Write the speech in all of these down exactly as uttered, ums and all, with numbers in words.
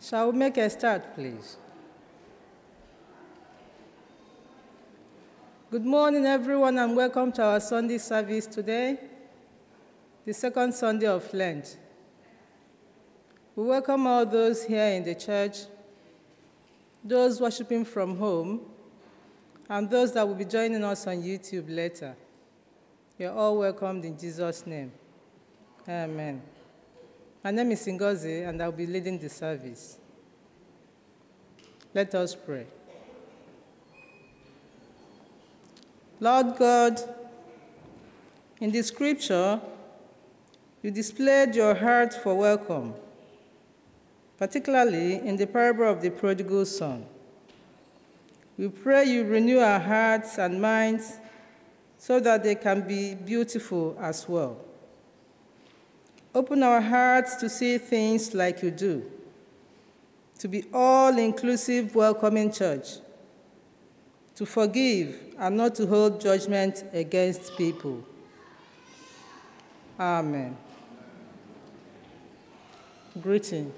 Shall we make a start, please? Good morning, everyone, and welcome to our Sunday service today, the second Sunday of Lent. We welcome all those here in the church, those worshiping from home, and those that will be joining us on YouTube later. You're all welcomed in Jesus' name. Amen. My name is Ngozi, and I'll be leading the service. Let us pray. Lord God, in the scripture, you displayed your heart for welcome, particularly in the parable of the prodigal son. We pray you renew our hearts and minds so that they can be beautiful as well. Open our hearts to see things like you do, to be all-inclusive, welcoming church, to forgive and not to hold judgment against people. Amen. Greeting.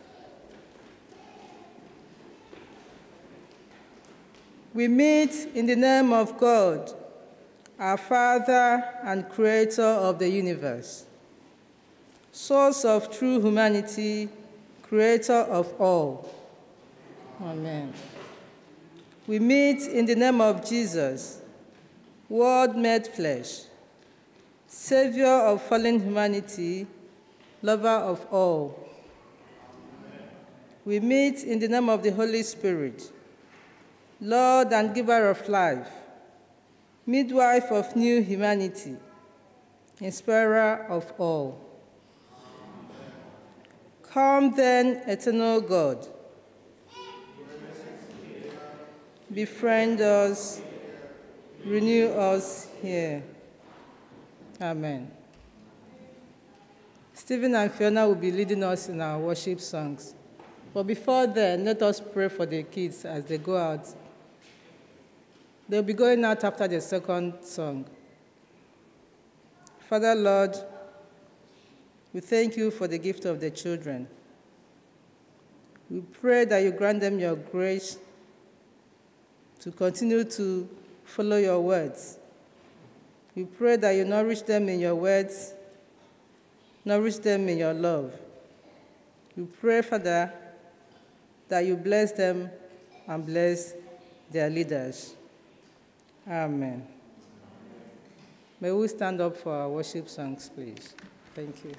We meet in the name of God, our Father and Creator of the universe, source of true humanity, Creator of all. Amen. We meet in the name of Jesus, Word made flesh, Savior of fallen humanity, lover of all. Amen. We meet in the name of the Holy Spirit, Lord and giver of life, midwife of new humanity, inspirer of all. Amen. Come then, eternal God, befriend us, renew us here. Amen. Stephen and Fiona will be leading us in our worship songs. But before then, let us pray for the kids as they go out. They'll be going out after the second song. Father, Lord, we thank you for the gift of the children. We pray that you grant them your grace to continue to follow your words. We pray that you nourish them in your words, nourish them in your love. We pray, Father, that you bless them and bless their leaders. Amen. May we stand up for our worship songs, please. Thank you.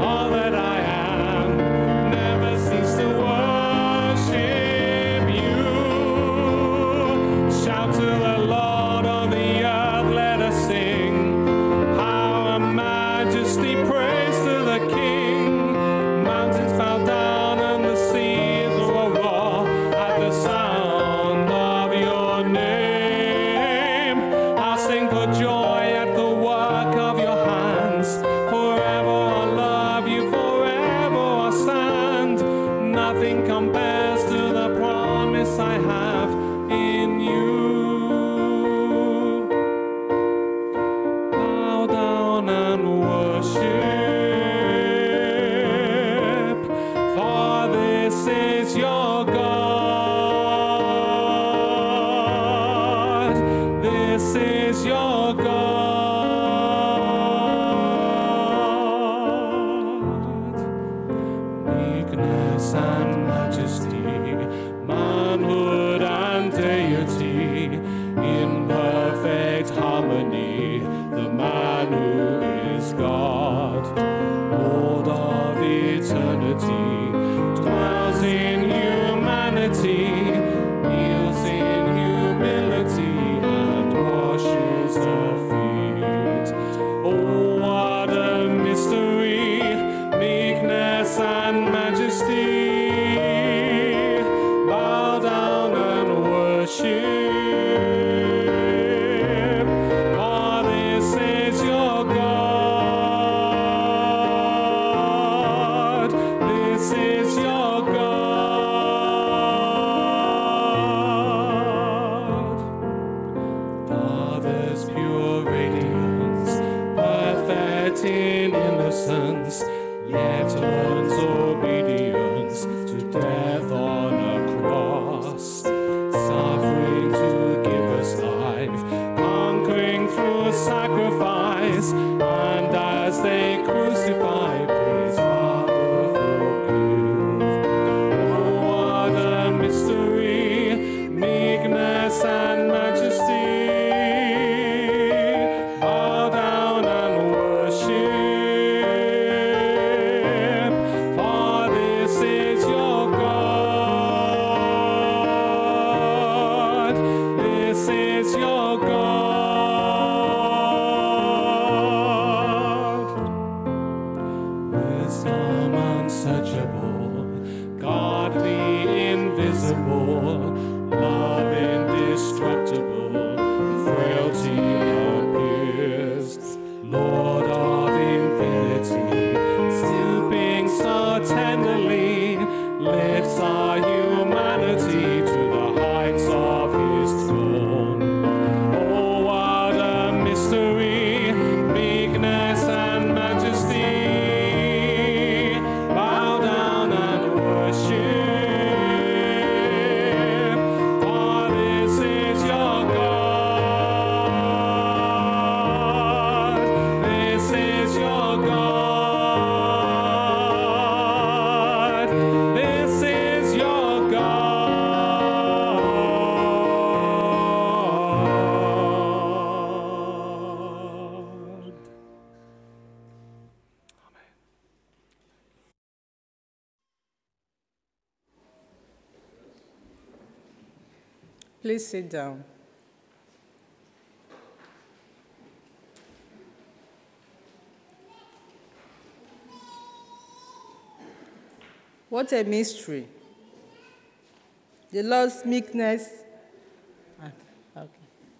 Never cease to worship you. harmony, the man who is God, Lord of eternity, dwells in humanity, kneels in humility, and washes our feet. Oh, what a mystery, meekness and majesty. Bow down and worship. In innocence, yet learns obedience to death on a cross, suffering to give us life, conquering through sacrifice, and as they crucify, praise Father, forgive. Oh, what a mystery, meekness and majesty. Bow down and love indestructible, frailty unpierced, Lord of infinity, stooping so tenderly, lifts our humanity to the heights of his throne. Oh, what a mystery, meekness and majesty. Bow down and worship. Please sit down. What a mystery. The Lord's meekness. Okay.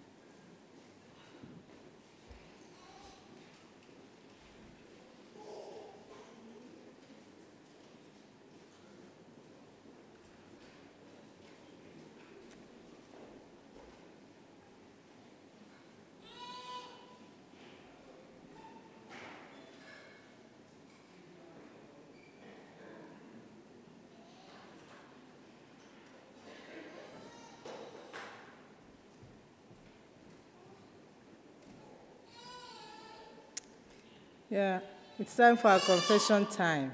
Yeah, it's time for our confession time.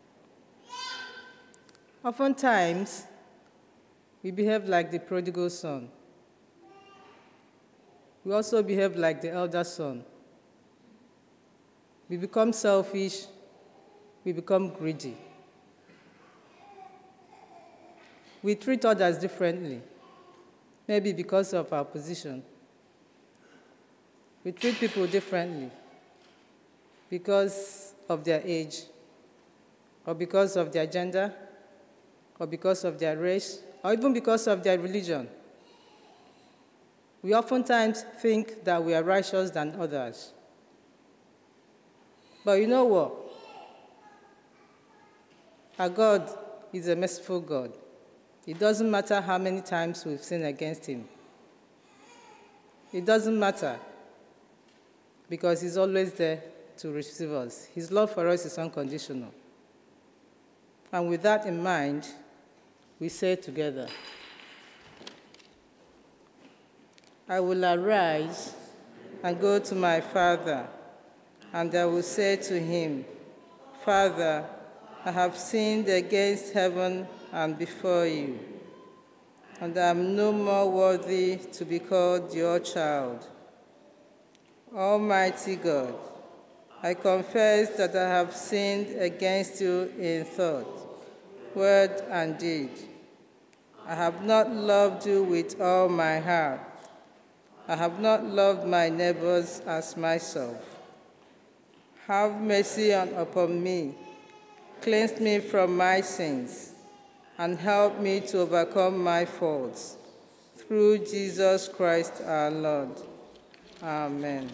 Oftentimes, we behave like the prodigal son. We also behave like the elder son. We become selfish. We become greedy. We treat others differently, maybe because of our position. We treat people differently because of their age, or because of their gender, or because of their race, or even because of their religion. We oftentimes think that we are righteous than others. But you know what? Our God is a merciful God. It doesn't matter how many times we've sinned against him. It doesn't matter, because he's always there to receive us. His love for us is unconditional. And with that in mind, we say together, I will arise and go to my Father, and I will say to him, Father, I have sinned against heaven and before you, and I am no more worthy to be called your child. Almighty God, I confess that I have sinned against you in thought, word, and deed. I have not loved you with all my heart. I have not loved my neighbors as myself. Have mercy on, upon me, cleanse me from my sins, and help me to overcome my faults. Through Jesus Christ our Lord. Amen.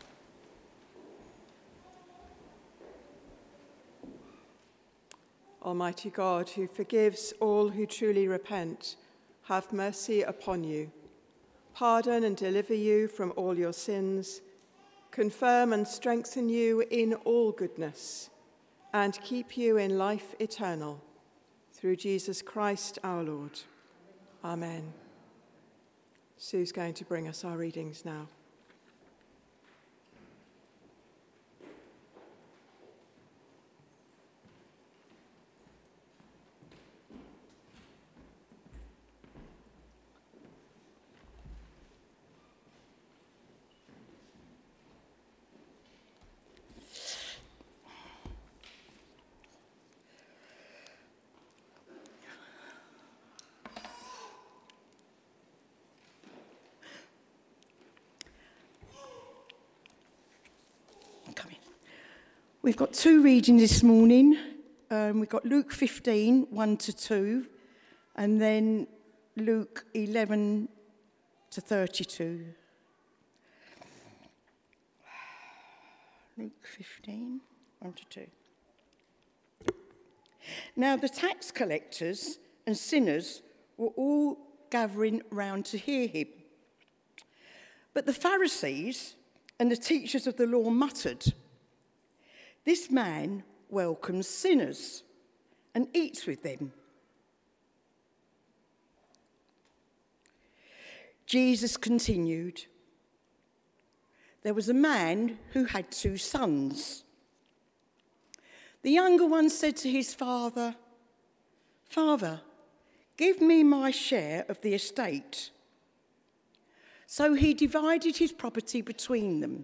Almighty God, who forgives all who truly repent, have mercy upon you, pardon and deliver you from all your sins, confirm and strengthen you in all goodness, and keep you in life eternal, through Jesus Christ our Lord. Amen. Sue's going to bring us our readings now. We've got two readings this morning. Um, we've got Luke fifteen, one to two, and then Luke eleven to thirty-two. Luke fifteen, one to two. Now the tax collectors and sinners were all gathering round to hear him. But the Pharisees and the teachers of the law muttered, "This man welcomes sinners and eats with them." Jesus continued, "There was a man who had two sons. The younger one said to his father, 'Father, give me my share of the estate.' So he divided his property between them.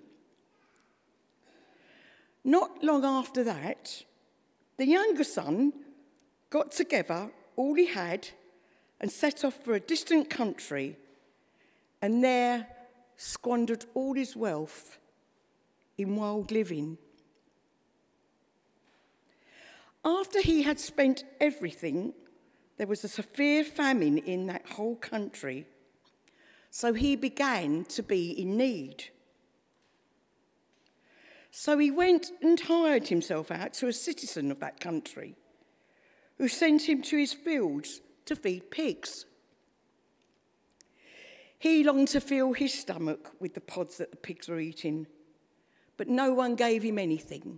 Not long after that, the younger son got together all he had and set off for a distant country, and there squandered all his wealth in wild living. After he had spent everything, there was a severe famine in that whole country, so he began to be in need. So he went and hired himself out to a citizen of that country, who sent him to his fields to feed pigs. He longed to fill his stomach with the pods that the pigs were eating, but no one gave him anything.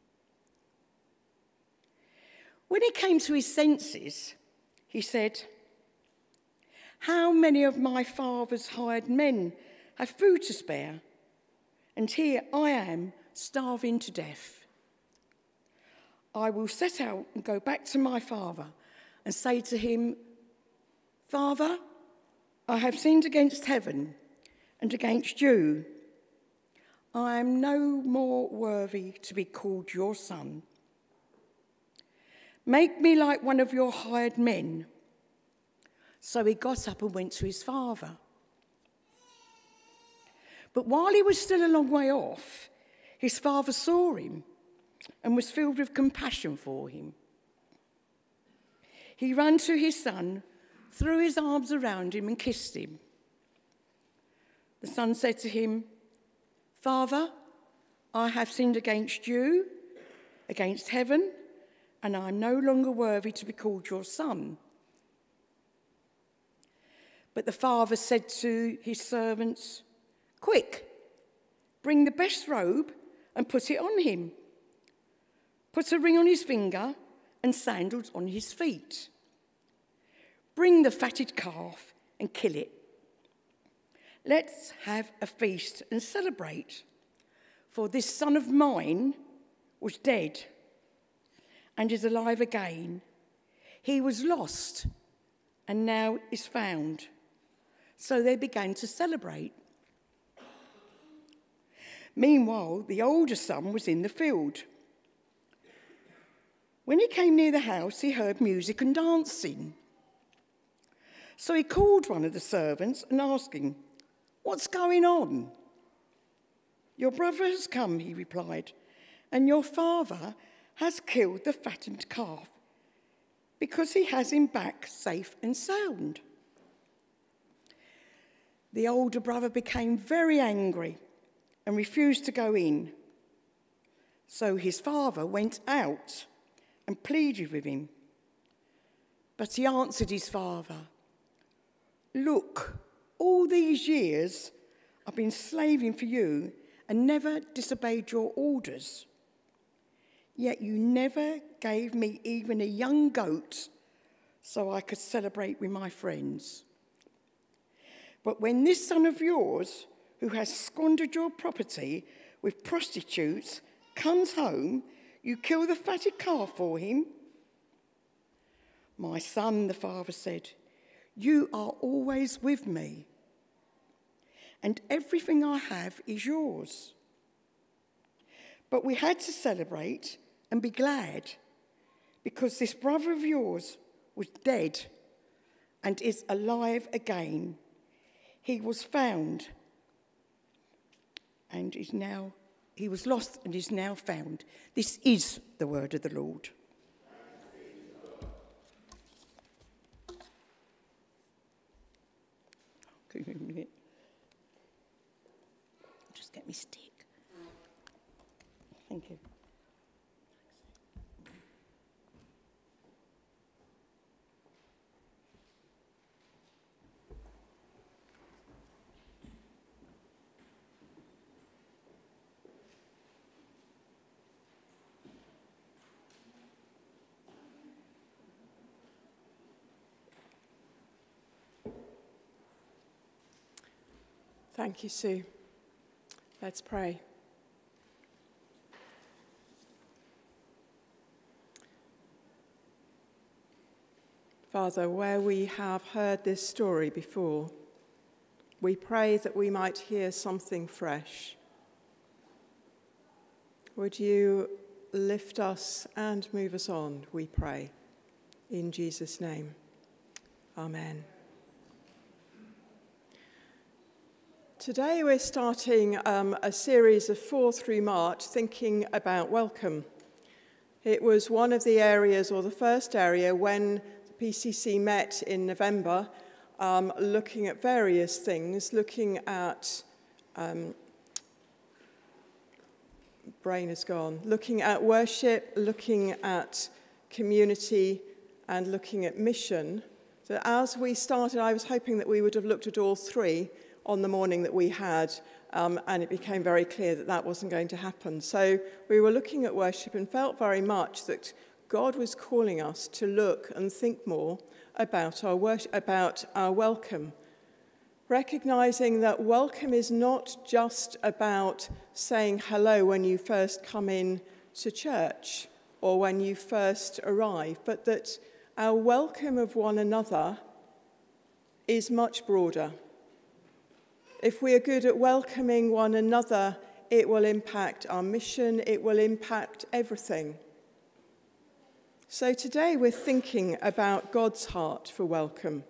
When he came to his senses, he said, 'How many of my father's hired men have food to spare? And here I am, starving to death. I will set out and go back to my father and say to him, Father, I have sinned against heaven and against you. I am no more worthy to be called your son. Make me like one of your hired men.' So he got up and went to his father. But while he was still a long way off, his father saw him and was filled with compassion for him. He ran to his son, threw his arms around him and kissed him. The son said to him, 'Father, I have sinned against you, against heaven, and I am no longer worthy to be called your son.' But the father said to his servants, 'Quick, bring the best robe and put it on him. Put a ring on his finger and sandals on his feet. Bring the fatted calf and kill it. Let's have a feast and celebrate, for this son of mine was dead and is alive again. He was lost and now is found.' So they began to celebrate. Meanwhile, the older son was in the field. When he came near the house, he heard music and dancing. So he called one of the servants and asked him, "What's going on?" "Your brother has come," he replied, "and your father has killed the fattened calf because he has him back safe and sound." The older brother became very angry and refused to go in. So his father went out and pleaded with him. But he answered his father, "Look, all these years I've been slaving for you and never disobeyed your orders. Yet you never gave me even a young goat so I could celebrate with my friends. But when this son of yours, who has squandered your property with prostitutes, comes home, you kill the fatted calf for him?" "My son," the father said, "you are always with me, and everything I have is yours. But we had to celebrate and be glad because this brother of yours was dead and is alive again. He was found and is now, he was lost and is now found." This is the word of the Lord. Give me a minute. Just get me stick. Thank you. Thank you, Sue. Let's pray. Father, where we have heard this story before, we pray that we might hear something fresh. Would you lift us and move us on, we pray. In Jesus' name, amen. Today we're starting um, a series of four through March thinking about welcome. It was one of the areas, or the first area, when the P C C met in November, um, looking at various things, looking at, um, brain is gone, looking at worship, looking at community, and looking at mission. So as we started, I was hoping that we would have looked at all three on the morning that we had, um, and it became very clear that that wasn't going to happen. So we were looking at worship and felt very much that God was calling us to look and think more about our worship, about our welcome, recognizing that welcome is not just about saying hello when you first come in to church or when you first arrive, but that our welcome of one another is much broader. If we are good at welcoming one another, it will impact our mission, it will impact everything. So today we're thinking about God's heart for welcome.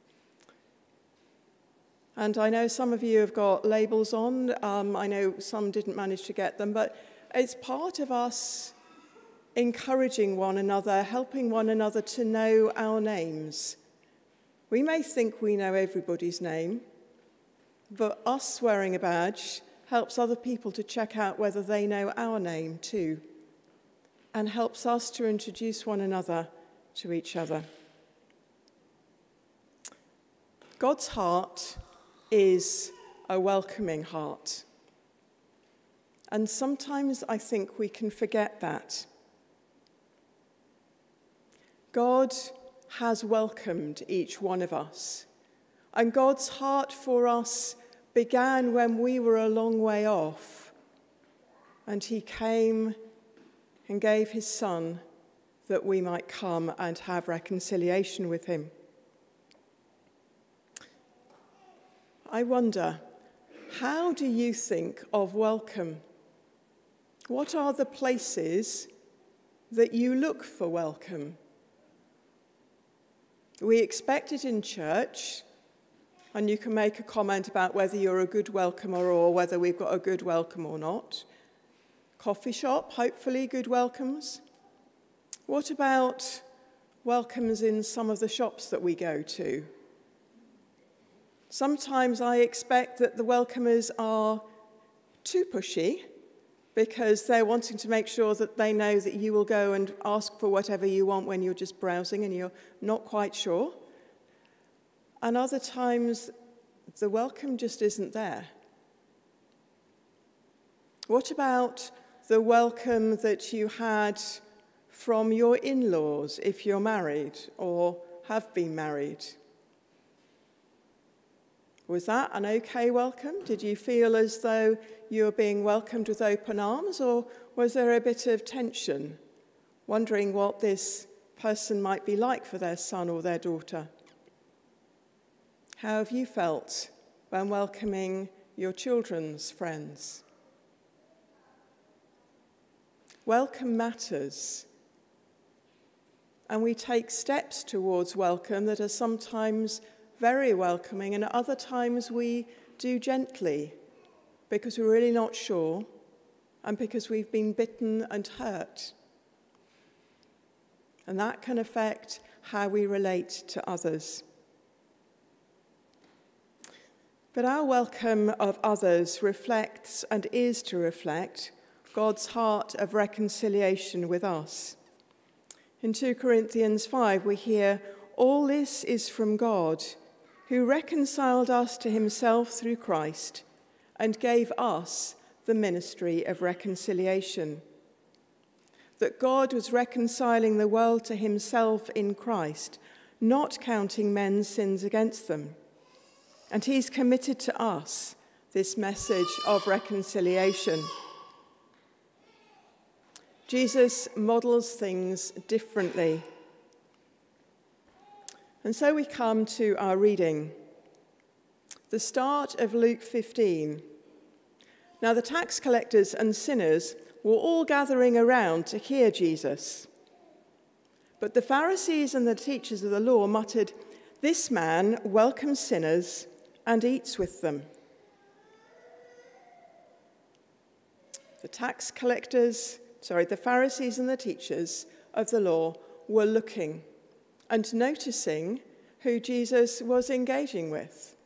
And I know some of you have got labels on, um, I know some didn't manage to get them, but it's part of us encouraging one another, helping one another to know our names. We may think we know everybody's name, but us wearing a badge helps other people to check out whether they know our name too, and helps us to introduce one another to each other. God's heart is a welcoming heart. And sometimes I think we can forget that. God has welcomed each one of us. And God's heart for us began when we were a long way off. And he came and gave his son that we might come and have reconciliation with him. I wonder, how do you think of welcome? What are the places that you look for welcome? We expect it in church, and you can make a comment about whether you're a good welcomer or whether we've got a good welcome or not. Coffee shop, hopefully good welcomes. What about welcomes in some of the shops that we go to? Sometimes I expect that the welcomers are too pushy because they're wanting to make sure that they know that you will go and ask for whatever you want when you're just browsing and you're not quite sure. And other times, the welcome just isn't there. What about the welcome that you had from your in-laws if you're married or have been married? Was that an okay welcome? Did you feel as though you were being welcomed with open arms, or was there a bit of tension, wondering what this person might be like for their son or their daughter? How have you felt when welcoming your children's friends? Welcome matters, and we take steps towards welcome that are sometimes very welcoming, and at other times we do gently because we're really not sure and because we've been bitten and hurt. And that can affect how we relate to others. But our welcome of others reflects and is to reflect God's heart of reconciliation with us. In two Corinthians five, we hear, "All this is from God, who reconciled us to himself through Christ and gave us the ministry of reconciliation." That God was reconciling the world to himself in Christ, not counting men's sins against them. And he's committed to us this message of reconciliation. Jesus models things differently. And so we come to our reading, the start of Luke fifteen. Now the tax collectors and sinners were all gathering around to hear Jesus. But the Pharisees and the teachers of the law muttered, "This man welcomes sinners and eats with them." The tax collectors, sorry, the Pharisees and the teachers of the law were looking and noticing who Jesus was engaging with.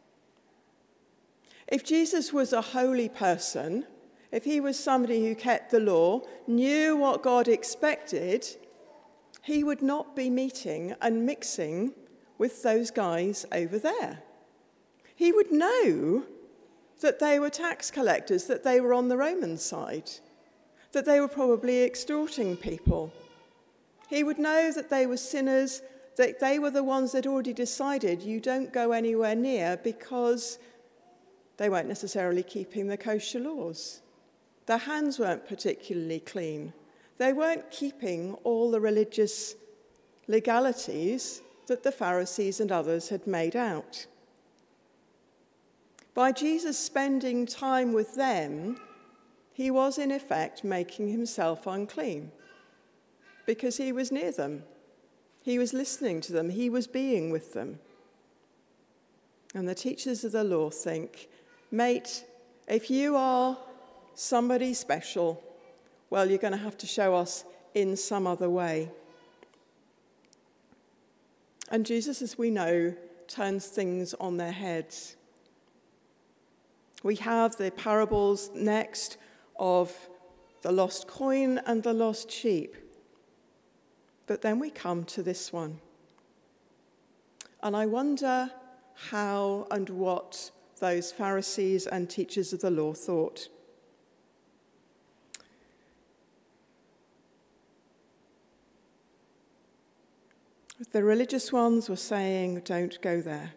If Jesus was a holy person, if he was somebody who kept the law, knew what God expected, he would not be meeting and mixing with those guys over there. He would know that they were tax collectors, that they were on the Roman side, that they were probably extorting people. He would know that they were sinners, that they were the ones that already decided you don't go anywhere near because they weren't necessarily keeping the kosher laws. Their hands weren't particularly clean. They weren't keeping all the religious legalities that the Pharisees and others had made out. By Jesus spending time with them, he was in effect making himself unclean because he was near them. He was listening to them. He was being with them. And the teachers of the law think, mate, if you are somebody special, well, you're going to have to show us in some other way. And Jesus, as we know, turns things on their heads. We have the parables next of the lost coin and the lost sheep. But then we come to this one. And I wonder how and what those Pharisees and teachers of the law thought. The religious ones were saying, don't go there.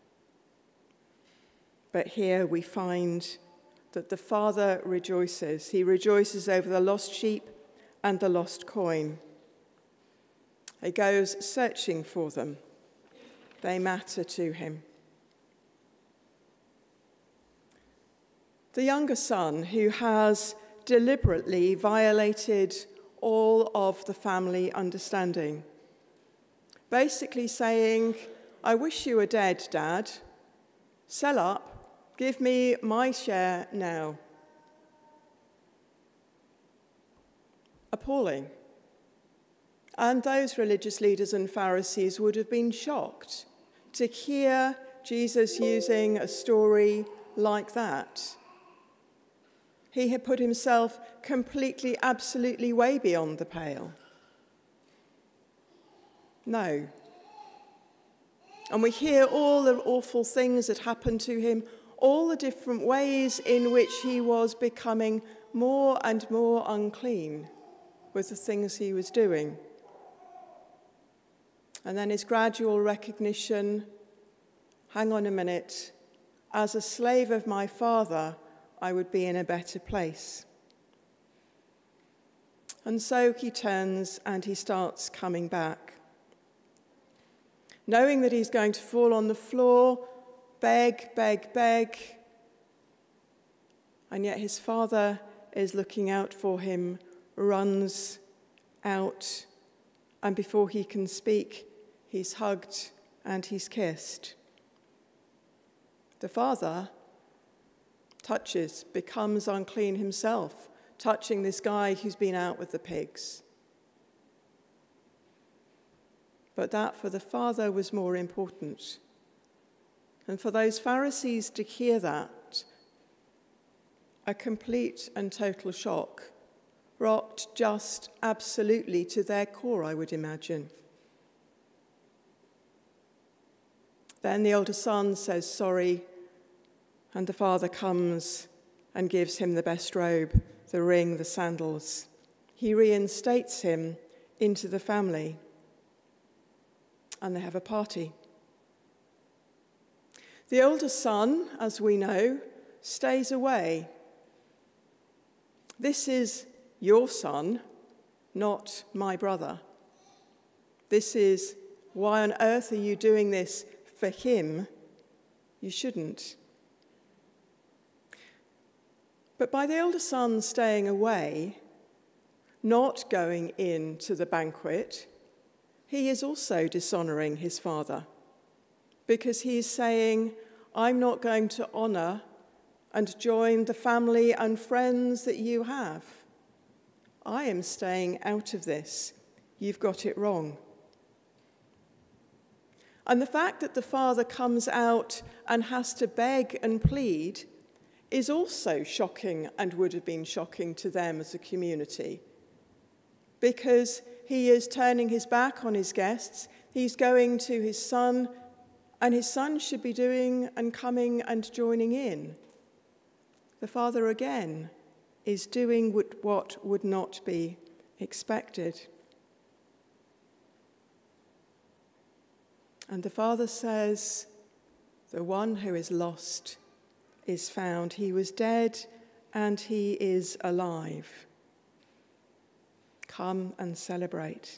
But here we find that the Father rejoices. He rejoices over the lost sheep and the lost coin. He goes searching for them. They matter to him. the younger son who has deliberately violated all of the family understanding, basically saying, I wish you were dead, Dad. Sell up, give me my share now. Appalling. And those religious leaders and Pharisees would have been shocked to hear Jesus using a story like that. He had put himself completely, absolutely way beyond the pale. No. And we hear all the awful things that happened to him, all the different ways in which he was becoming more and more unclean with the things he was doing. And then his gradual recognition, hang on a minute, as a slave of my father, I would be in a better place. And so he turns and he starts coming back. Knowing that he's going to fall on the floor, beg, beg, beg, and yet his father is looking out for him, runs out, and before he can speak, he's hugged and he's kissed. The father touches, becomes unclean himself, touching this guy who's been out with the pigs. But that for the father was more important. And for those Pharisees to hear that, a complete and total shock, rocked just absolutely to their core, I would imagine. Then the older son says sorry, and the father comes and gives him the best robe, the ring, the sandals. He reinstates him into the family, and they have a party. The older son, as we know, stays away. This is your son, not my brother. This is, why on earth are you doing this for him? You shouldn't. But by the older son staying away, not going in to the banquet, he is also dishonouring his father, because he is saying, I'm not going to honour and join the family and friends that you have. I am staying out of this. You've got it wrong. And the fact that the father comes out and has to beg and plead is also shocking, and would have been shocking to them as a community, because he is turning his back on his guests. He's going to his son, and his son should be doing and coming and joining in. The father again is doing what would not be expected. And the father says, the one who is lost is found. He was dead and he is alive. Come and celebrate.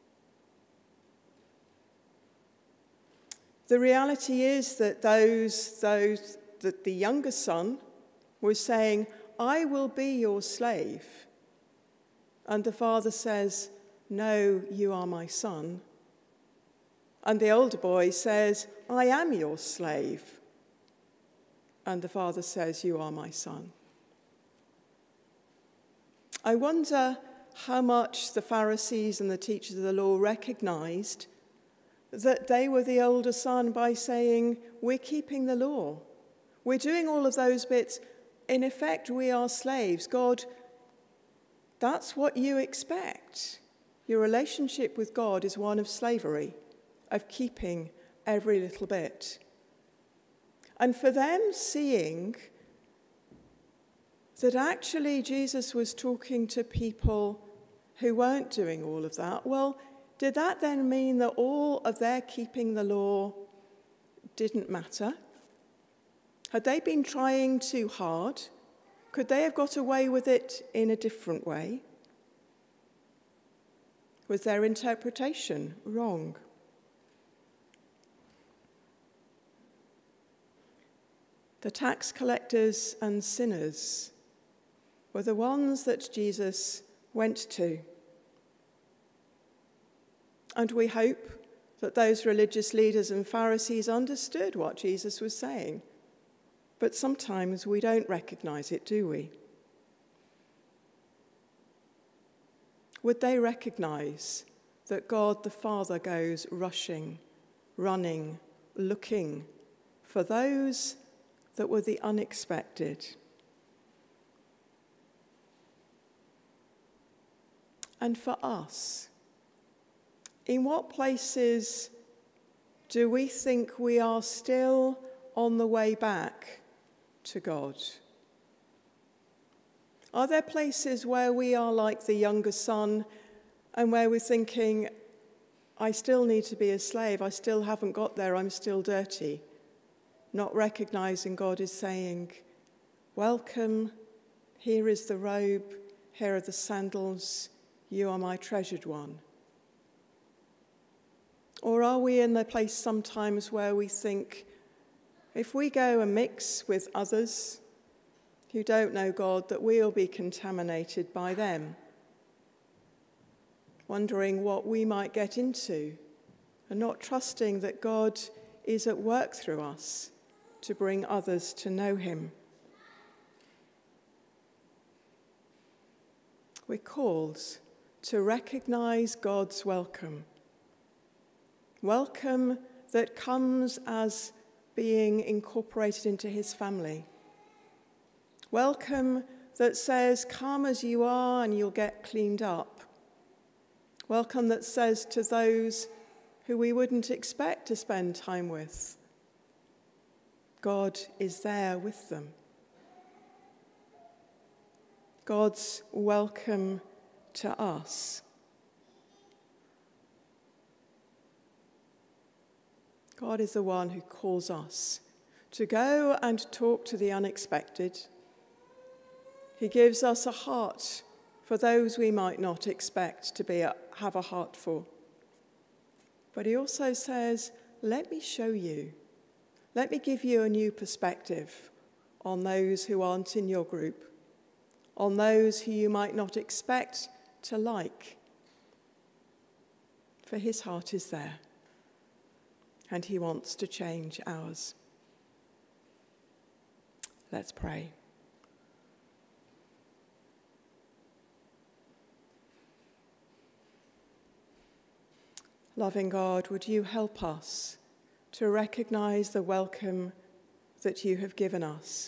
The reality is that those, those that the younger son was saying, I will be your slave. And the father says, no, you are my son. And the older boy says, I am your slave. And the father says, you are my son. I wonder how much the Pharisees and the teachers of the law recognized that they were the older son by saying, we're keeping the law. We're doing all of those bits. In effect, we are slaves. God, that's what you expect. Your relationship with God is one of slavery, of keeping every little bit. And for them seeing that actually Jesus was talking to people who weren't doing all of that, well, did that then mean that all of their keeping the law didn't matter? Had they been trying too hard? Could they have got away with it in a different way? Was their interpretation wrong? The tax collectors and sinners were the ones that Jesus went to. And we hope that those religious leaders and Pharisees understood what Jesus was saying. But sometimes we don't recognize it, do we? Would they recognize that God the Father goes rushing, running, looking for those that were the unexpected? And for us, in what places do we think we are still on the way back to God? Are there places where we are like the younger son and where we're thinking, I still need to be a slave, I still haven't got there, I'm still dirty? Not recognizing God is saying, welcome, here is the robe, here are the sandals, you are my treasured one. Or are we in the place sometimes where we think, if we go and mix with others who don't know God, that we'll be contaminated by them, wondering what we might get into, and not trusting that God is at work through us to bring others to know him? We're called to recognize God's welcome. Welcome that comes as being incorporated into his family. Welcome that says, come as you are and you'll get cleaned up. Welcome that says to those who we wouldn't expect to spend time with, God is there with them. God's welcome to us. God is the one who calls us to go and talk to the unexpected. He gives us a heart for those we might not expect to be a, have a heart for. But he also says, let me show you. Let me give you a new perspective on those who aren't in your group, on those who you might not expect to like. For his heart is there, and he wants to change ours. Let's pray. Loving God, would you help us to recognize the welcome that you have given us?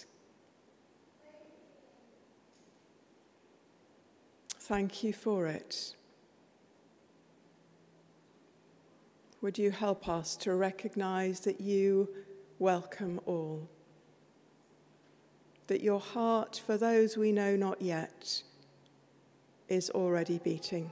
Thank you for it. Would you help us to recognize that you welcome all, that your heart for those we know not yet is already beating.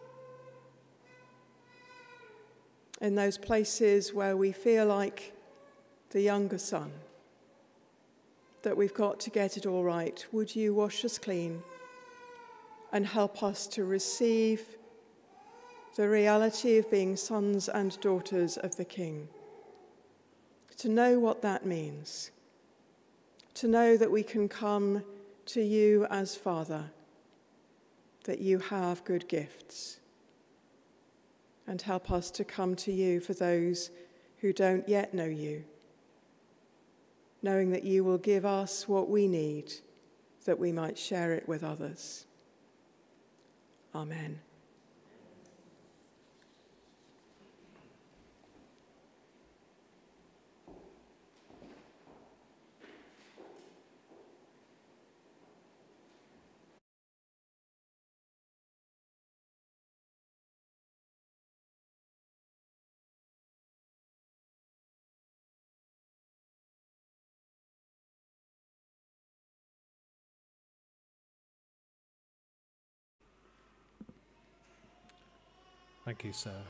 In those places where we feel like the younger son, that we've got to get it all right, would you wash us clean and help us to receive the reality of being sons and daughters of the King, to know what that means, to know that we can come to you as Father, that you have good gifts, and help us to come to you for those who don't yet know you, knowing that you will give us what we need, that we might share it with others. Amen. Thank you, Sarah.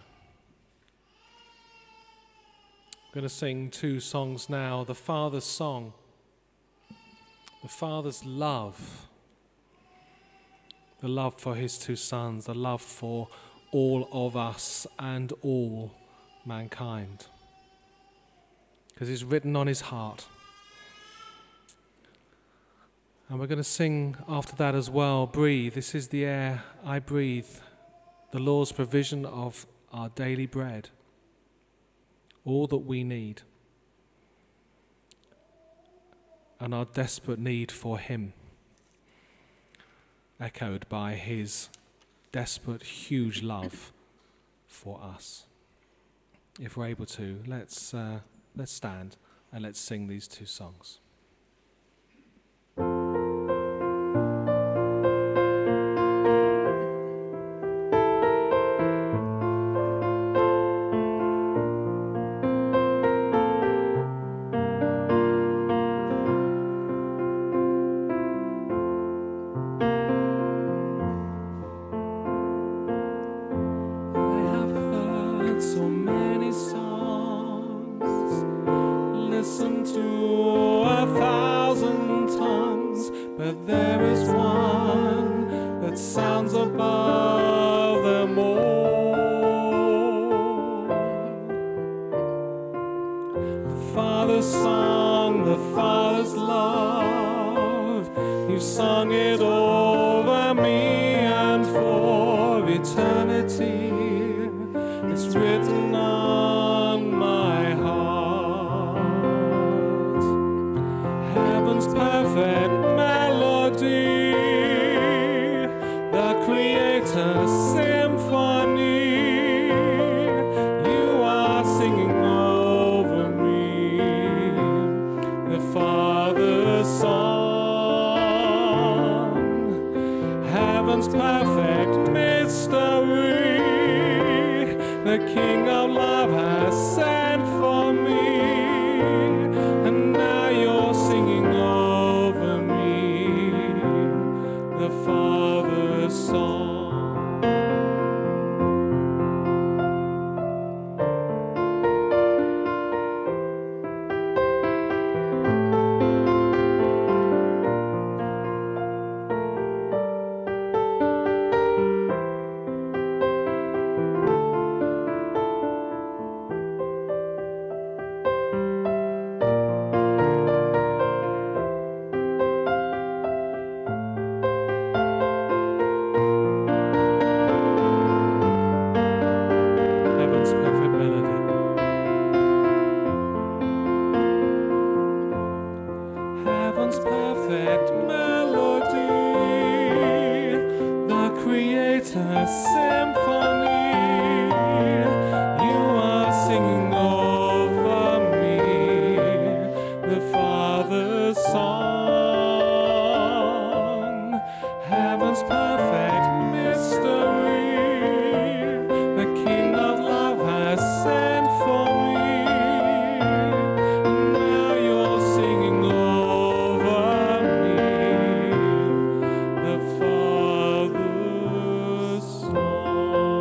I'm going to sing two songs now. The Father's song, the Father's love, the love for his two sons, the love for all of us and all mankind. Because it's written on his heart. And we're going to sing after that as well, Breathe. This is the air I breathe, the Lord's provision of our daily bread, all that we need, and our desperate need for him, echoed by his desperate, huge love for us. If we're able to, let's, uh, let's stand and let's sing these two songs. Song.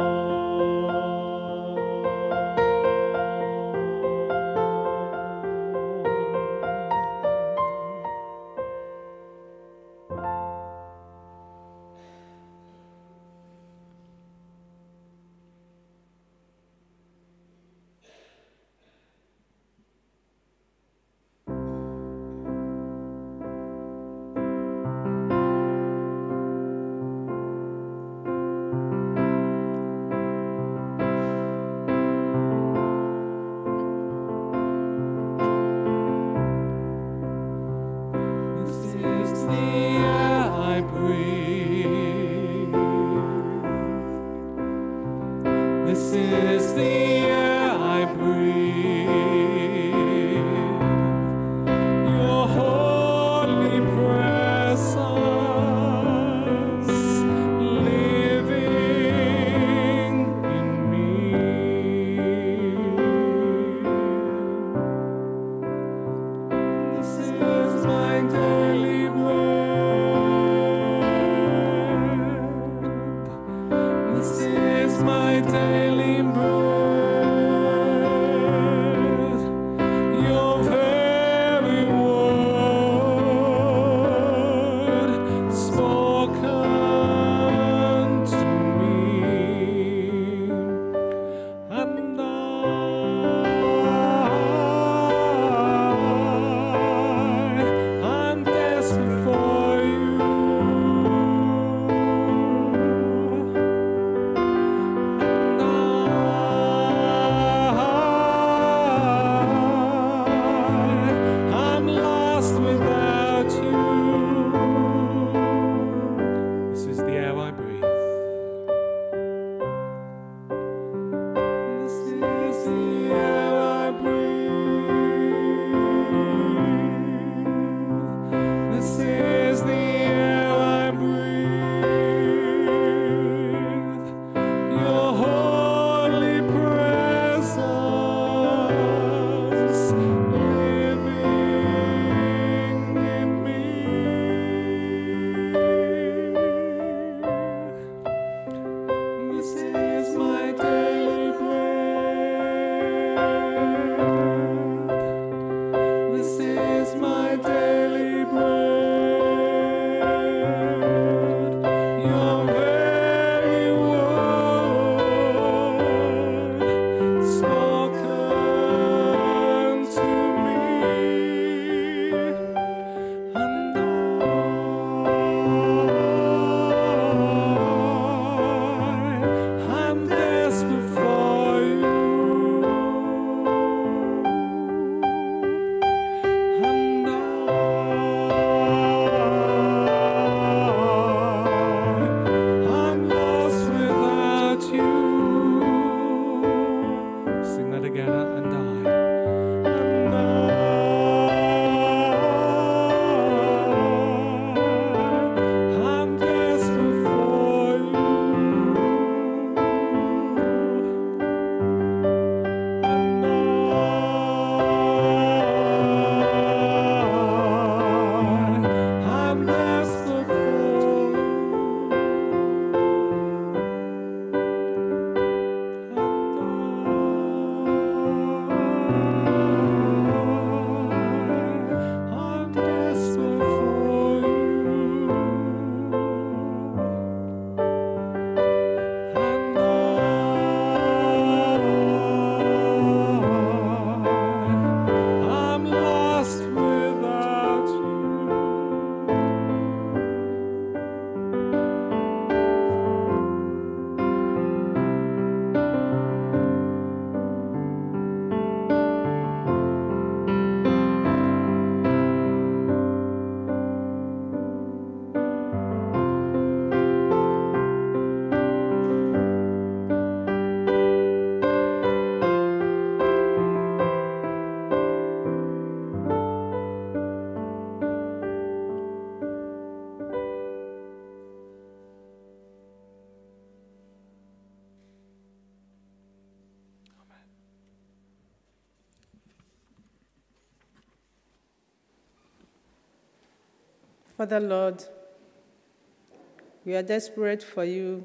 Father, Lord, we are desperate for you.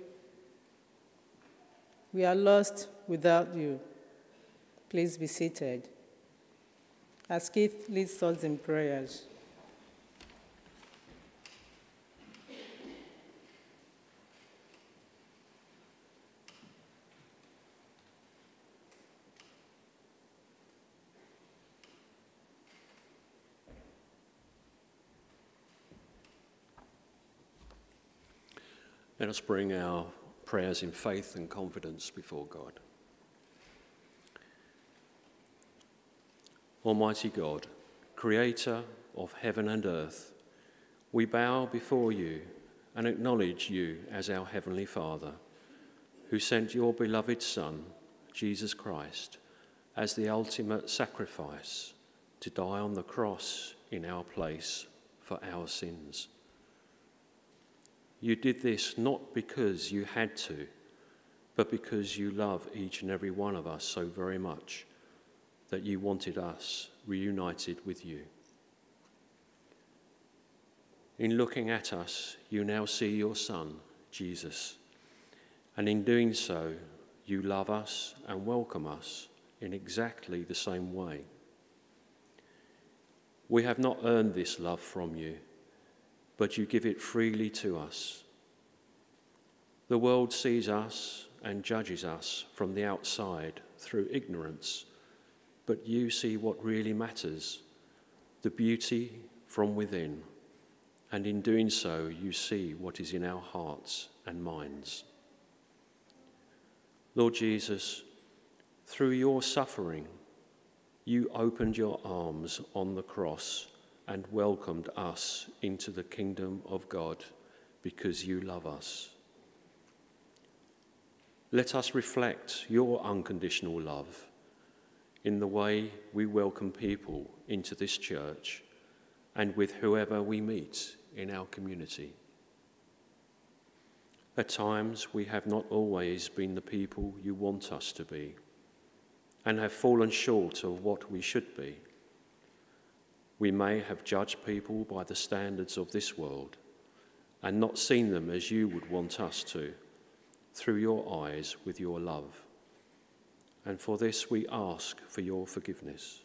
We are lost without you. Please be seated. As Keith leads us in prayers. Let us bring our prayers in faith and confidence before God. Almighty God, creator of heaven and earth, we bow before you and acknowledge you as our heavenly Father, who sent your beloved Son, Jesus Christ, as the ultimate sacrifice to die on the cross in our place for our sins. You did this not because you had to, but because you love each and every one of us so very much that you wanted us reunited with you. In looking at us, you now see your Son, Jesus, and in doing so, you love us and welcome us in exactly the same way. We have not earned this love from you, but you give it freely to us. The world sees us and judges us from the outside through ignorance, but you see what really matters, the beauty from within, and in doing so, you see what is in our hearts and minds. Lord Jesus, through your suffering, you opened your arms on the cross and welcomed us into the kingdom of God because you love us. Let us reflect your unconditional love in the way we welcome people into this church and with whoever we meet in our community. At times, we have not always been the people you want us to be and have fallen short of what we should be. We may have judged people by the standards of this world and not seen them as you would want us to, through your eyes with your love. And for this we ask for your forgiveness.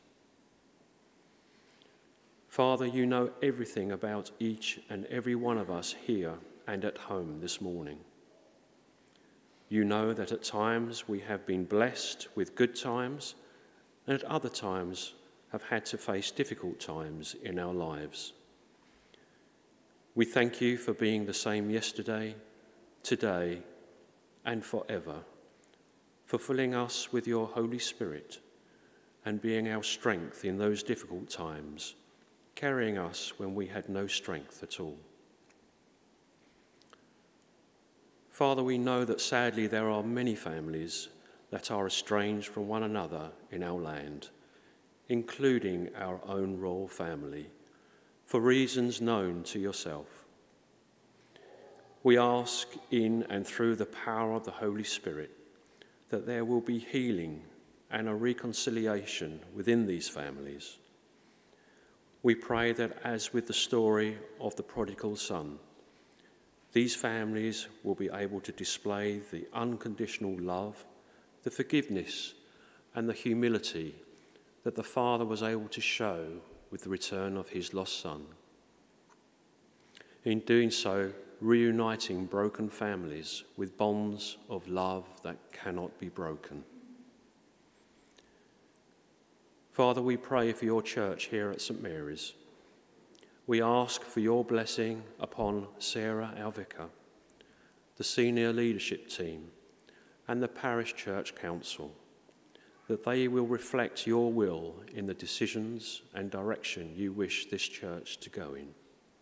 Father, you know everything about each and every one of us here and at home this morning. You know that at times we have been blessed with good times and at other times have had to face difficult times in our lives. We thank you for being the same yesterday, today, and forever, for filling us with your Holy Spirit and being our strength in those difficult times, carrying us when we had no strength at all. Father, we know that sadly there are many families that are estranged from one another in our land, including our own royal family, for reasons known to yourself. We ask in and through the power of the Holy Spirit that there will be healing and a reconciliation within these families. We pray that, as with the story of the prodigal son, these families will be able to display the unconditional love, the forgiveness, and the humility that the Father was able to show with the return of his lost son. In doing so, reuniting broken families with bonds of love that cannot be broken. Father, we pray for your church here at St Mary's. We ask for your blessing upon Sarah, our vicar, the senior leadership team, and the parish church council, that they will reflect your will in the decisions and direction you wish this church to go in.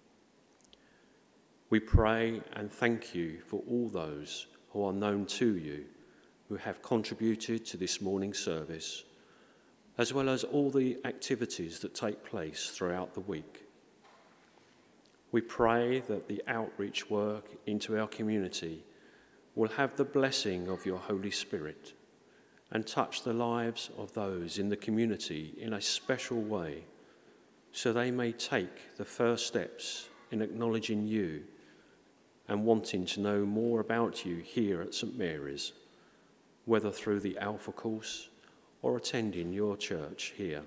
We pray and thank you for all those who are known to you, who have contributed to this morning's service, as well as all the activities that take place throughout the week. We pray that the outreach work into our community will have the blessing of your Holy Spirit and touch the lives of those in the community in a special way, so they may take the first steps in acknowledging you and wanting to know more about you here at St Mary's, whether through the Alpha course or attending your church here.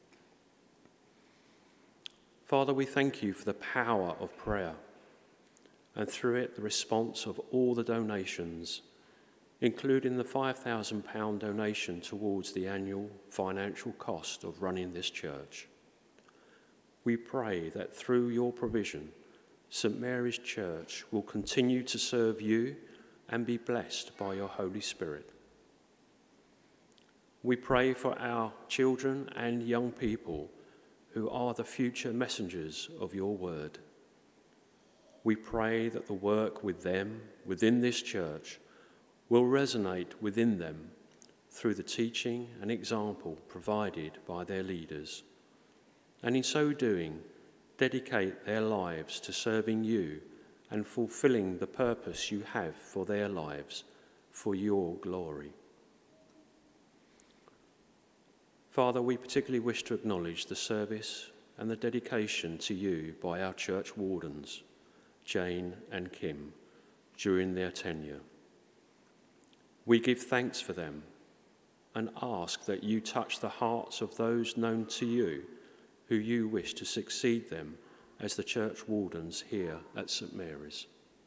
Father, we thank you for the power of prayer, and through it the response of all the donations, including the five thousand pounds donation towards the annual financial cost of running this church. We pray that through your provision, St Mary's Church will continue to serve you and be blessed by your Holy Spirit. We pray for our children and young people who are the future messengers of your word. We pray that the work with them within this church will resonate within them through the teaching and example provided by their leaders, and in so doing, dedicate their lives to serving you and fulfilling the purpose you have for their lives for your glory. Father, we particularly wish to acknowledge the service and the dedication to you by our church wardens, Jane and Kim, during their tenure. We give thanks for them and ask that you touch the hearts of those known to you who you wish to succeed them as the church wardens here at St Mary's.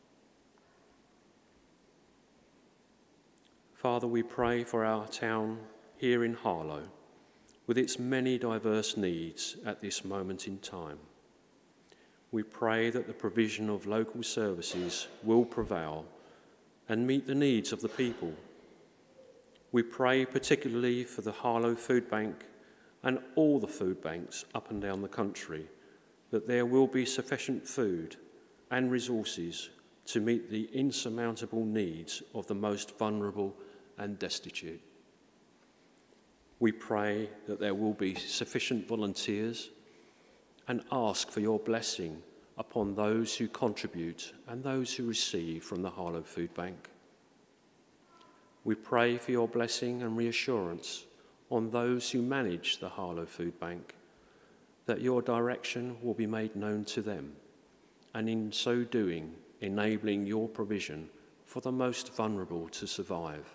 Father, we pray for our town here in Harlow, with its many diverse needs at this moment in time. We pray that the provision of local services will prevail and meet the needs of the people. We pray particularly for the Harlow Food Bank and all the food banks up and down the country, that there will be sufficient food and resources to meet the insurmountable needs of the most vulnerable and destitute. We pray that there will be sufficient volunteers and ask for your blessing upon those who contribute and those who receive from the Harlow Food Bank. We pray for your blessing and reassurance on those who manage the Harlow Food Bank, that your direction will be made known to them, and in so doing, enabling your provision for the most vulnerable to survive.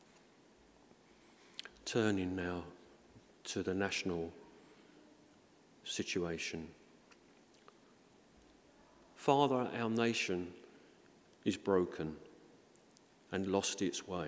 Turning now to the national situation. Father, our nation is broken and lost its way.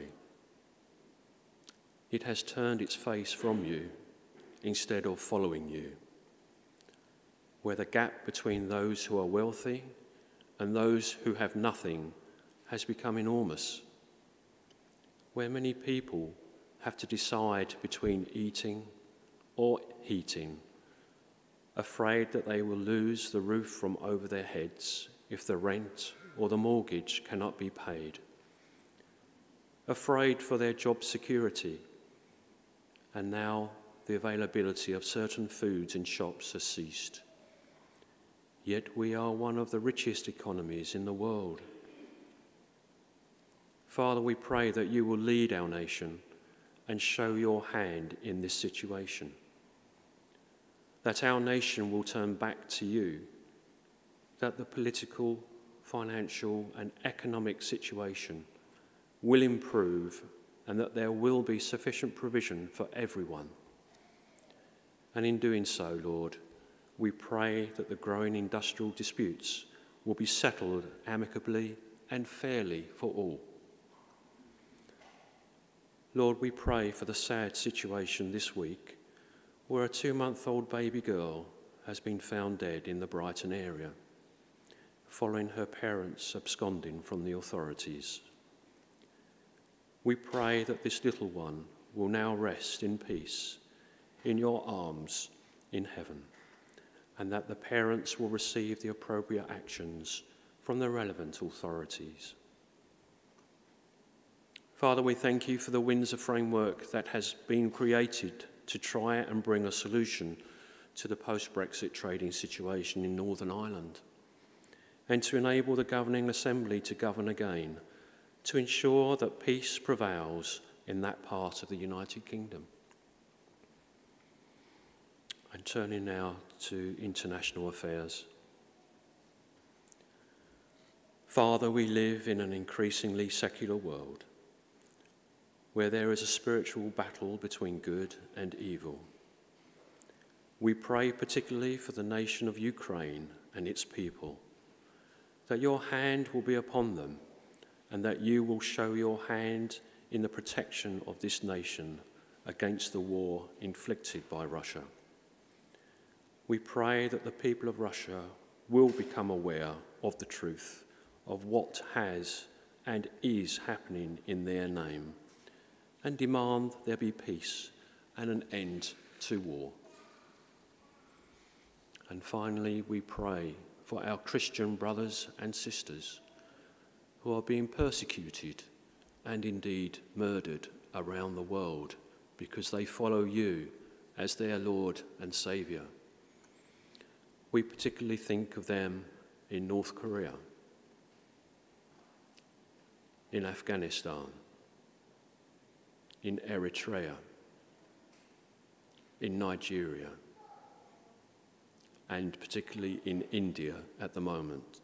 It has turned its face from you instead of following you, where the gap between those who are wealthy and those who have nothing has become enormous, where many people have to decide between eating or heating, afraid that they will lose the roof from over their heads if the rent or the mortgage cannot be paid, afraid for their job security, and now the availability of certain foods in shops has ceased. Yet we are one of the richest economies in the world. Father, we pray that you will lead our nation and show your hand in this situation, that our nation will turn back to you, that the political, financial and economic situation will improve, and that there will be sufficient provision for everyone. And in doing so, Lord, we pray that the growing industrial disputes will be settled amicably and fairly for all. Lord, we pray for the sad situation this week where a two-month-old baby girl has been found dead in the Brighton area, following her parents absconding from the authorities. We pray that this little one will now rest in peace in your arms in heaven, and that the parents will receive the appropriate actions from the relevant authorities. Father, we thank you for the Windsor framework that has been created to try and bring a solution to the post-Brexit trading situation in Northern Ireland, and to enable the Governing Assembly to govern again, to ensure that peace prevails in that part of the United Kingdom. And turning now to international affairs. Father, we live in an increasingly secular world where there is a spiritual battle between good and evil. We pray particularly for the nation of Ukraine and its people, that your hand will be upon them and that you will show your hand in the protection of this nation against the war inflicted by Russia. We pray that the people of Russia will become aware of the truth of what has and is happening in their name, and demand there be peace and an end to war. And finally, we pray for our Christian brothers and sisters who are being persecuted and indeed murdered around the world because they follow you as their Lord and Saviour. We particularly think of them in North Korea, in Afghanistan, in Eritrea, in Nigeria, and particularly in India at the moment.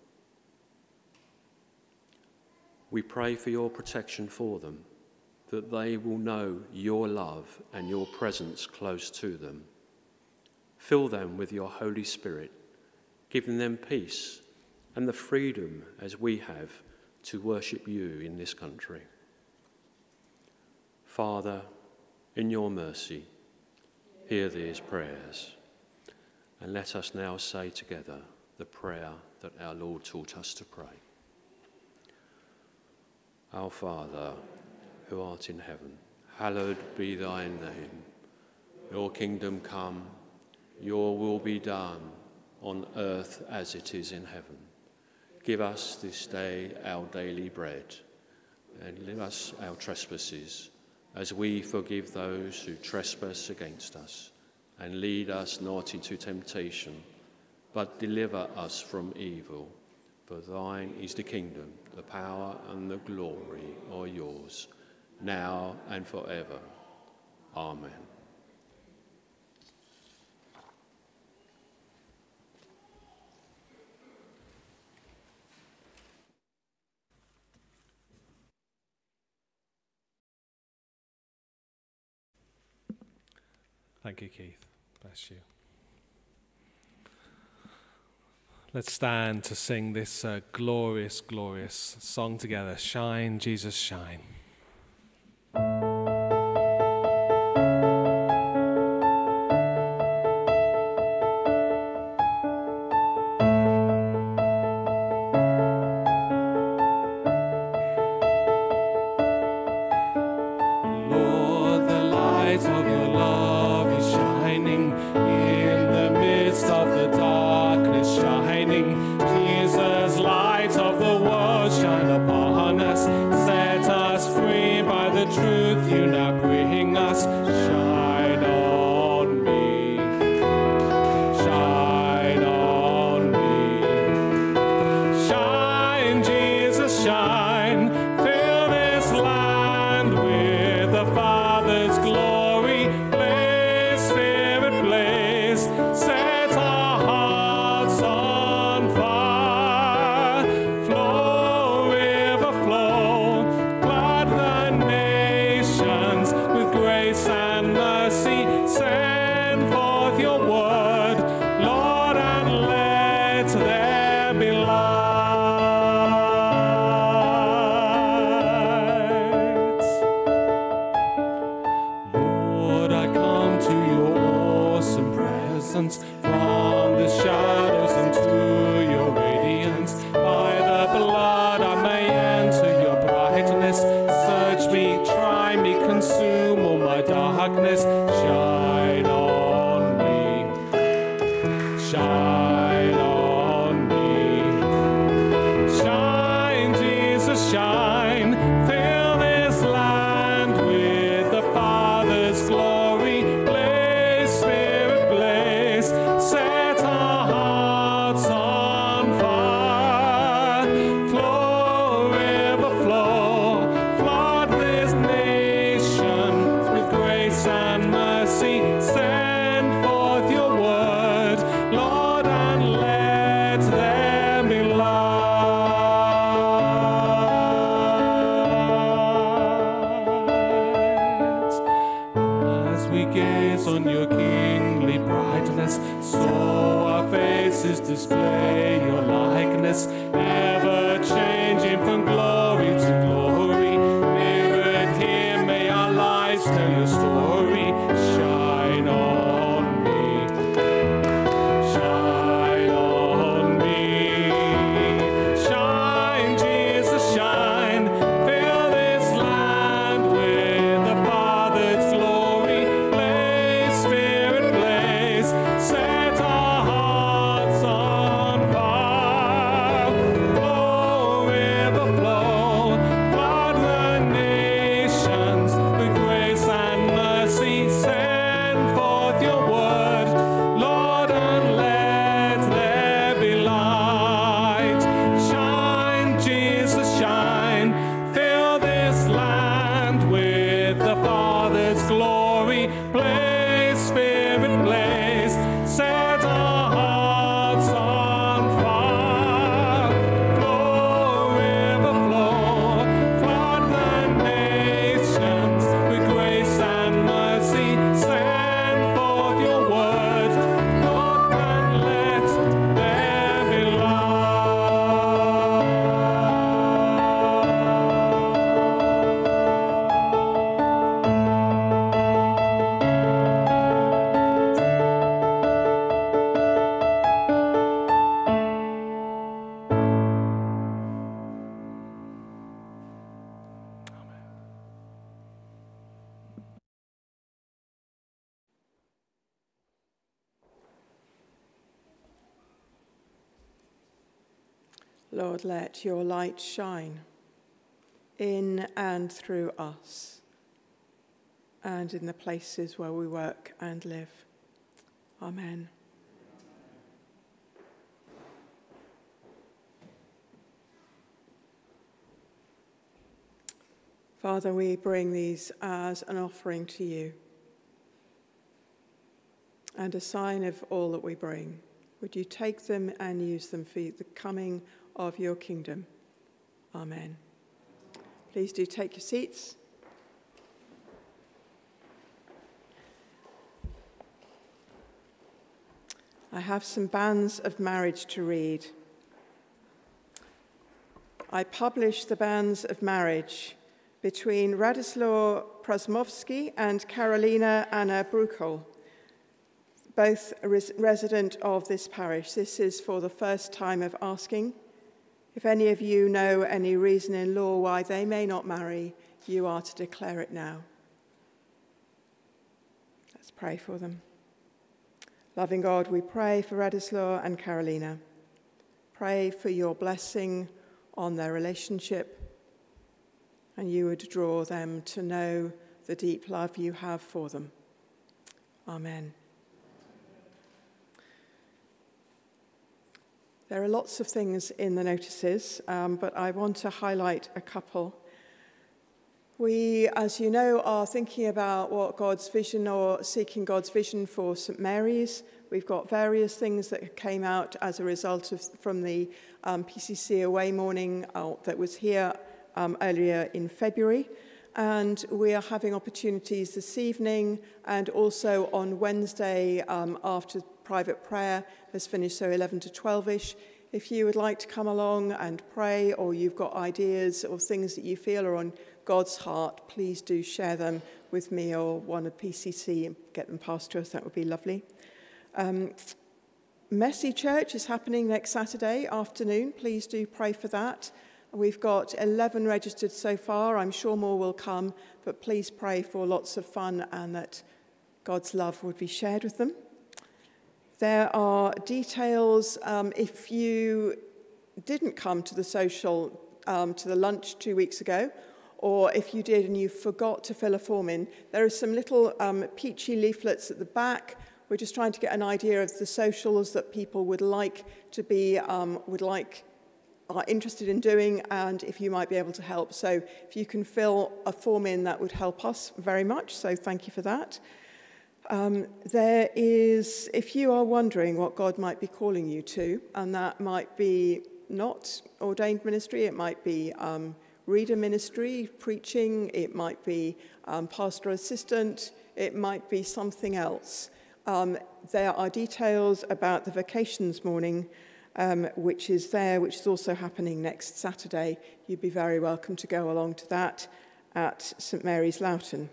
We pray for your protection for them, that they will know your love and your presence close to them. Fill them with your Holy Spirit, giving them peace and the freedom as we have to worship you in this country. Father, in your mercy, hear these prayers, and let us now say together the prayer that our Lord taught us to pray. Our Father, who art in heaven, hallowed be thy name. Your kingdom come, your will be done, on earth as it is in heaven. Give us this day our daily bread, and forgive us our trespasses, as we forgive those who trespass against us. And lead us not into temptation, but deliver us from evil. For thine is the kingdom, the power, and the glory are yours, now and forever. Amen. Thank you, Keith. Bless you. Let's stand to sing this uh, glorious, glorious song together. Shine, Jesus, shine. Lord, the light of your love is shining in the midst of the darkness, shining. Jesus, light of the world, shine upon us, set us free. on your kingly brightness, so our faces display your likeness, ever changing from glory to glory. Mirrored here, may our lives tell your story. Shine on me, shine on me, shine, Jesus, shine. Fill this land with the Father's glory. Blaze, Spirit, blaze. Set our hearts on fire. Flow, river, flow. Flood the nations with grace and mercy. Send forth your word, Lord, and let there be light. Shine, Jesus, shine. Fill this land with the Father's glory. Blaze, Spirit, blaze. Set our hearts on fire. Flow, river, flow. Flood the nations with grace and mercy. Send forth your word, Lord, and let there be light. Lord, let your light shine in and through us and in the places where we work and live. Amen. Father, we bring these as an offering to you and a sign of all that we bring. Would you take them and use them for the coming of your kingdom? Amen. Please do take your seats. I have some banns of marriage to read. I publish the banns of marriage between Radoslaw Prasmovsky and Karolina Anna Bruchel, both a res resident of this parish. This is for the first time of asking. If any of you know any reason in law why they may not marry, you are to declare it now. Let's pray for them. Loving God, we pray for Radoslaw and Karolina. Pray for your blessing on their relationship, and you would draw them to know the deep love you have for them. Amen. There are lots of things in the notices, um, but I want to highlight a couple. We, as you know, are thinking about what God's vision or seeking God's vision for St Mary's. We've got various things that came out as a result of from the um, P C C away morning uh, that was here um, earlier in February. And we are having opportunities this evening and also on Wednesday um, after private prayer has finished, so eleven to twelve-ish. If you would like to come along and pray, or you've got ideas or things that you feel are on God's heart, please do share them with me or one at P C C and get them passed to us. That would be lovely. Um, Messy Church is happening next Saturday afternoon. Please do pray for that. We've got eleven registered so far. I'm sure more will come, but please pray for lots of fun and that God's love would be shared with them. There are details, um, if you didn't come to the social, um, to the lunch two weeks ago, or if you did and you forgot to fill a form in, there are some little um, peachy leaflets at the back. We're just trying to get an idea of the socials that people would like to be, um, would like, are interested in doing, and if you might be able to help. So if you can fill a form in, that would help us very much, so thank you for that. Um, there is, if you are wondering what God might be calling you to, and that might be not ordained ministry, it might be um, reader ministry, preaching, it might be um, pastoral assistant, it might be something else. Um, there are details about the vocations morning, um, which is there, which is also happening next Saturday. You'd be very welcome to go along to that at St Mary's Loughton.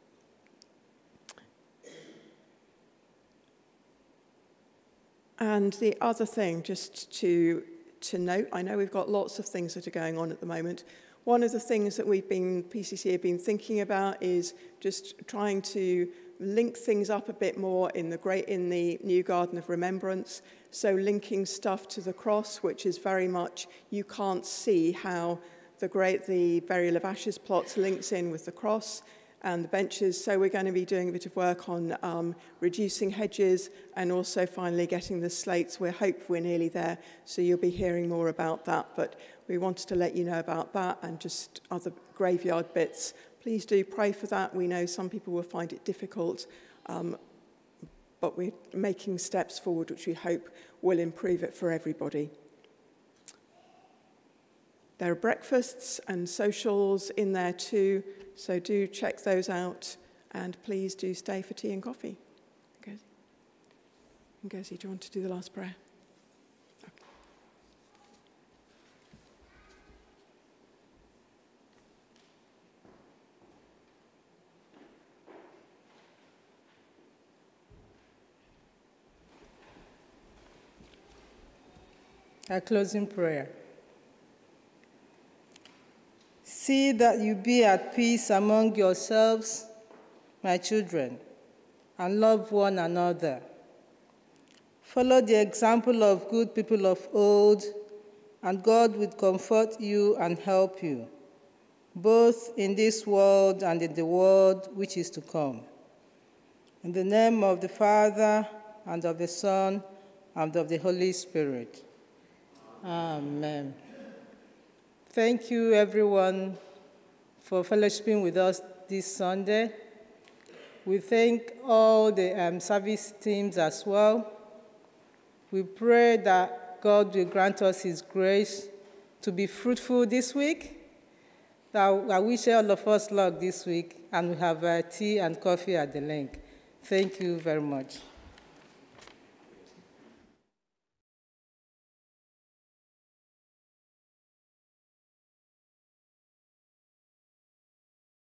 And the other thing, just to, to note, I know we've got lots of things that are going on at the moment. One of the things that we've been, P C C have been thinking about is just trying to link things up a bit more in the great in the new Garden of Remembrance. So linking stuff to the cross, which is very much, you can't see how the great, the Burial of Ashes plots links in with the cross and the benches. So we're going to be doing a bit of work on um, reducing hedges and also finally getting the slates. We hope we're nearly there, so you'll be hearing more about that. But we wanted to let you know about that and just other graveyard bits. Please do pray for that. We know some people will find it difficult, um, but we're making steps forward which we hope will improve it for everybody. There are breakfasts and socials in there too, so do check those out, and please do stay for tea and coffee. Ngozi, Ngozi, do you want to do the last prayer? Okay. Our closing prayer. See that you be at peace among yourselves, my children, and love one another. Follow the example of good people of old, and God will comfort you and help you, both in this world and in the world which is to come. In the name of the Father, and of the Son, and of the Holy Spirit. Amen. Thank you, everyone, for fellowshipping with us this Sunday. We thank all the um, service teams as well. We pray that God will grant us his grace to be fruitful this week. That I wish all of us luck this week, and we have uh, tea and coffee at the link. Thank you very much.